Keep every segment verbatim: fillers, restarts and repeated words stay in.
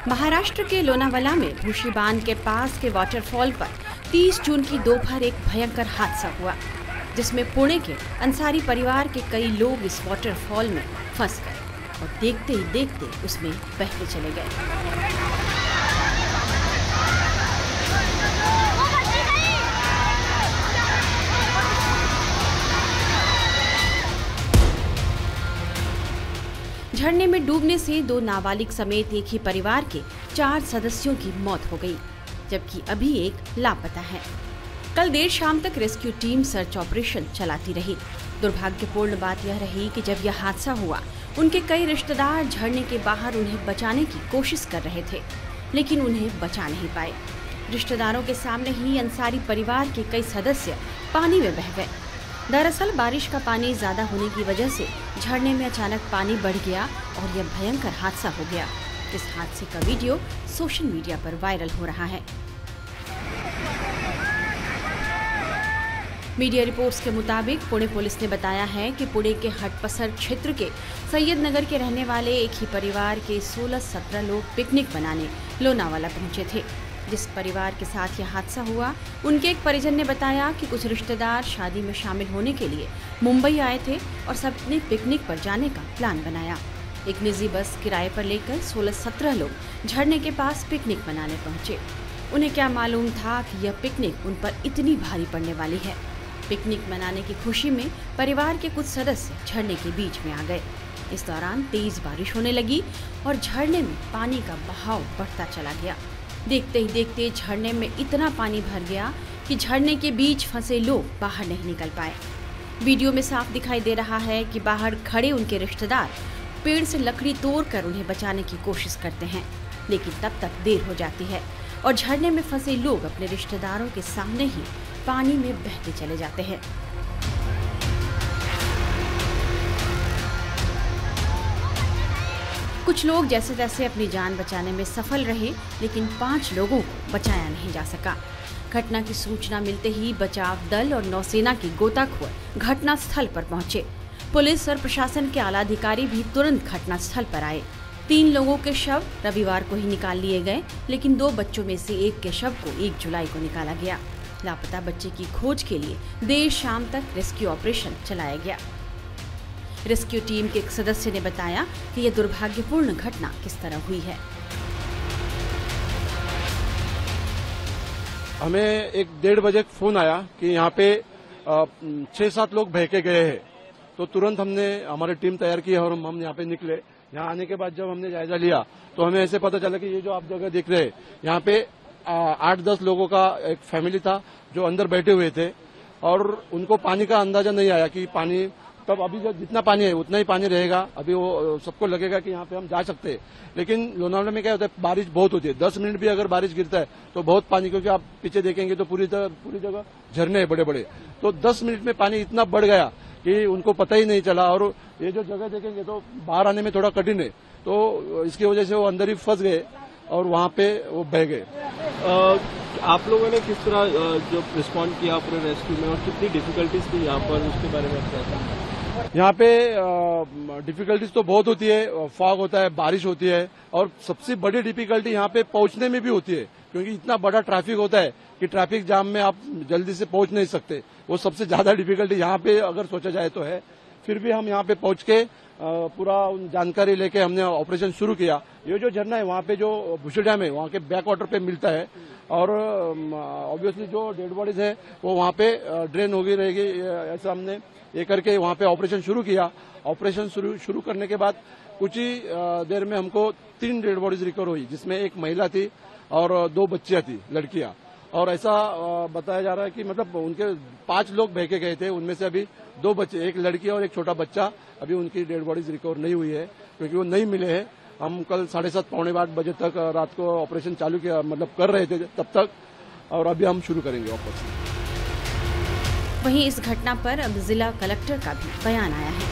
महाराष्ट्र के लोनावाला में भूशी बांध के पास के वाटरफॉल पर तीस जून की दोपहर एक भयंकर हादसा हुआ, जिसमें पुणे के अंसारी परिवार के कई लोग इस वाटरफॉल में फंस गए और देखते ही देखते उसमें बहते चले गए। झरने में डूबने से दो नाबालिग समेत एक ही परिवार के चार सदस्यों की मौत हो गई, जबकि अभी एक लापता है। कल देर शाम तक रेस्क्यू टीम सर्च ऑपरेशन चलाती रही। दुर्भाग्यपूर्ण बात यह रही कि जब यह हादसा हुआ, उनके कई रिश्तेदार झरने के बाहर उन्हें बचाने की कोशिश कर रहे थे, लेकिन उन्हें बचा नहीं पाए। रिश्तेदारों के सामने ही अंसारी परिवार के कई सदस्य पानी में बह गए। दरअसल बारिश का पानी ज्यादा होने की वजह से झरने में अचानक पानी बढ़ गया और यह भयंकर हादसा हो गया। इस हादसे का वीडियो सोशल मीडिया पर वायरल हो रहा है। मीडिया रिपोर्ट्स के मुताबिक पुणे पुलिस ने बताया है कि पुणे के हटपसर क्षेत्र के सैयद नगर के रहने वाले एक ही परिवार के सोलह सत्रह लोग पिकनिक मनाने लोनावाला पहुंचे थे। जिस परिवार के साथ यह हादसा हुआ, उनके एक परिजन ने बताया कि कुछ रिश्तेदार शादी में शामिल होने के लिए मुंबई आए थे और सबने पिकनिक पर जाने का प्लान बनाया। एक निजी बस किराए पर लेकर सोलह सत्रह लोग झरने के पास पिकनिक मनाने पहुंचे। उन्हें क्या मालूम था कि यह पिकनिक उन पर इतनी भारी पड़ने वाली है। पिकनिक मनाने की खुशी में परिवार के कुछ सदस्य झरने के बीच में आ गए। इस दौरान तेज बारिश होने लगी और झरने में पानी का बहाव बढ़ता चला गया। देखते ही देखते झरने में इतना पानी भर गया कि झरने के बीच फंसे लोग बाहर नहीं निकल पाए। वीडियो में साफ दिखाई दे रहा है कि बाहर खड़े उनके रिश्तेदार पेड़ से लकड़ी तोड़कर उन्हें बचाने की कोशिश करते हैं, लेकिन तब तक देर हो जाती है और झरने में फंसे लोग अपने रिश्तेदारों के सामने ही पानी में बहते चले जाते हैं। कुछ लोग जैसे तैसे अपनी जान बचाने में सफल रहे, लेकिन पांच लोगों को बचाया नहीं जा सका। घटना की सूचना मिलते ही बचाव दल और नौसेना के गोताखोर घटना स्थल पर पहुंचे। पुलिस और प्रशासन के आला अधिकारी भी तुरंत घटना स्थल पर आए। तीन लोगों के शव रविवार को ही निकाल लिए गए, लेकिन दो बच्चों में से एक के शव को एक जुलाई को निकाला गया। लापता बच्चे की खोज के लिए देर शाम तक रेस्क्यू ऑपरेशन चलाया गया। रेस्क्यू टीम के एक सदस्य ने बताया कि यह दुर्भाग्यपूर्ण घटना किस तरह हुई है। हमें एक डेढ़ बजे फोन आया कि यहाँ पे छह सात लोग बह के गए हैं, तो तुरंत हमने हमारी टीम तैयार की और हम यहाँ पे निकले। यहाँ आने के बाद जब हमने जायजा लिया तो हमें ऐसे पता चला कि ये जो आप जगह देख रहे हैं, यहाँ पे आठ दस लोगों का एक फैमिली था जो अंदर बैठे हुए थे और उनको पानी का अंदाजा नहीं आया कि पानी तब अभी जो जितना पानी है उतना ही पानी रहेगा। अभी वो सबको लगेगा कि यहाँ पे हम जा सकते हैं, लेकिन लोनावाला में क्या होता है, बारिश बहुत होती है। दस मिनट भी अगर बारिश गिरता है तो बहुत पानी, क्योंकि आप पीछे देखेंगे तो पूरी पूरी जगह झरने हैं बड़े बड़े। तो दस मिनट में पानी इतना बढ़ गया कि उनको पता ही नहीं चला और ये जो जगह देखेंगे तो बाहर आने में थोड़ा कठिन है। तो इसकी वजह से वो अंदर ही फंस गए और वहाँ पे वो बह गए। आप लोगों ने किस तरह जो रिस्पॉन्ड किया पूरे रेस्क्यू में और कितनी डिफिकल्टीज थी यहाँ पर, उसके बारे में बताया? यहाँ पे डिफिकल्टीज तो बहुत होती है, फॉग होता है, बारिश होती है और सबसे बड़ी डिफिकल्टी यहाँ पे पहुंचने में भी होती है, क्योंकि इतना बड़ा ट्रैफिक होता है कि ट्रैफिक जाम में आप जल्दी से पहुंच नहीं सकते। वो सबसे ज्यादा डिफिकल्टी यहाँ पे अगर सोचा जाए तो है। फिर भी हम यहाँ पे पहुंच के पूरा जानकारी लेके हमने ऑपरेशन शुरू किया। ये जो झरना है वहाँ पे जो भूशी डैम है वहाँ के बैक वाटर पे मिलता है और ऑब्वियसली जो डेड बॉडीज है वो वहाँ पे ड्रेन होगी रहेगी। ऐसा हमने ये करके वहाँ पे ऑपरेशन शुरू किया। ऑपरेशन शुरू शुरू करने के बाद कुछ ही देर में हमको तीन डेड बॉडीज रिकवर हुई, जिसमें एक महिला थी और दो बच्चियां थी, लड़कियां। और ऐसा बताया जा रहा है कि मतलब उनके पांच लोग बह के गए थे, उनमें से अभी दो बच्चे, एक लड़की और एक छोटा बच्चा, अभी उनकी डेड बॉडीज रिकवर नहीं हुई है क्योंकि वो नहीं मिले हैं। हम कल साढ़े सात पौने आठ बजे तक रात को ऑपरेशन चालू किया, मतलब कर रहे थे तब तक, और अभी हम शुरू करेंगे ऑपरेशन। वहीं इस घटना पर अब जिला कलेक्टर का भी बयान आया है।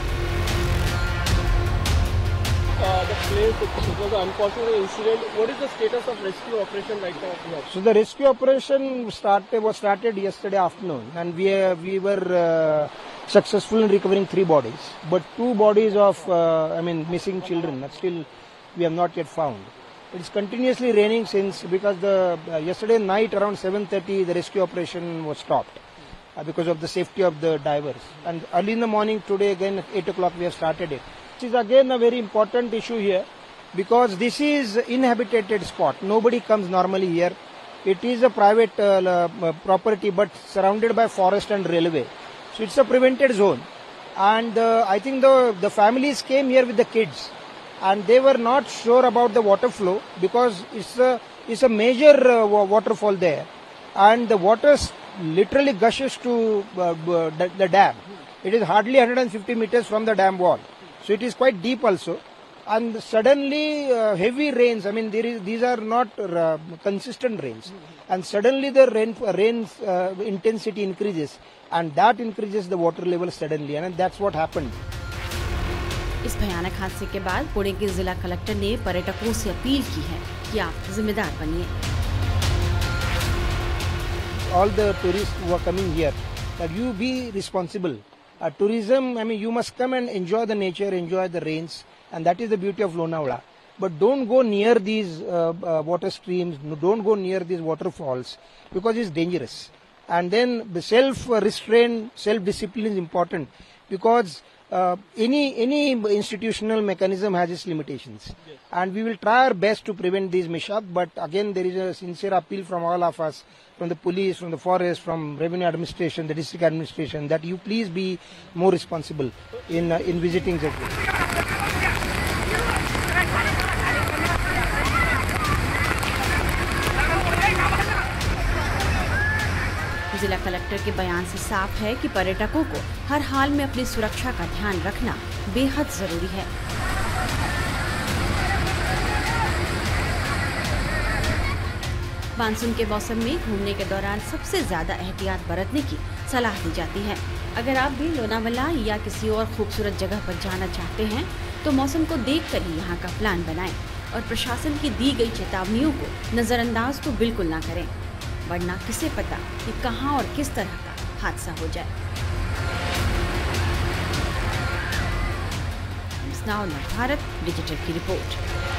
Uh, the place, it was an unfortunate incident. What is the status of rescue operation right now? So the rescue operation started was started yesterday afternoon, and we uh, we were uh, successful in recovering three bodies, but two bodies of uh, I mean missing children that still we have not yet found. It's continuously raining since, because the uh, yesterday night around seven thirty the rescue operation was stopped uh, because of the safety of the divers. And early in the morning today again at eight o'clock we have started it. This is again a very important issue here, because this is inhabited spot. Nobody comes normally here. It is a private uh, uh, property but surrounded by forest and railway. So it's a prevented zone. And uh, I think the, the families came here with the kids, and they were not sure about the water flow, because it's a, it's a major uh, waterfall there. And the water literally gushes to uh, the, the dam. It is hardly one hundred fifty meters from the dam wall. So it is quite deep also. And suddenly uh, heavy rains, I mean there is, these are not uh, consistent rains, and suddenly the rain rains uh, intensity increases, and that increases the water level suddenly, and that's what happened. इस भयानक हादसे के बाद पुणे के जिला collector ने पर्यटकों से अपील की है कि आप जिम्मेदार बनिए. All the tourists who are coming here, that you be responsible. Uh, tourism, I mean, you must come and enjoy the nature, enjoy the rains, and that is the beauty of Lonavala. But don't go near these uh, uh, water streams, don't go near these waterfalls, because it's dangerous. And then the self-restraint, self-discipline is important, because uh, any any institutional mechanism has its limitations. Yes. And we will try our best to prevent these mishaps, but again there is a sincere appeal from all of us, from the police, from the forest, from revenue administration, the district administration, that you please be more responsible in uh, in visiting the place. जिला collector के बयान से साफ है कि पर्यटकों को हर हाल में अपनी सुरक्षा का ध्यान रखना बेहद जरूरी है. मानसून के मौसम में घूमने के दौरान सबसे ज्यादा एहतियात बरतने की सलाह दी जाती है. अगर आप भी लोनावला या किसी और खूबसूरत जगह पर जाना चाहते हैं तो मौसम को देखकर ही यहाँ का प्लान बनाएं और प्रशासन की दी गई चेतावनियों को नजरअंदाज तो बिल्कुल ना करें, वरना किसे पता कि कहां और किस तरह का हादसा हो जाए. भारत डिजिटल की रिपोर्ट.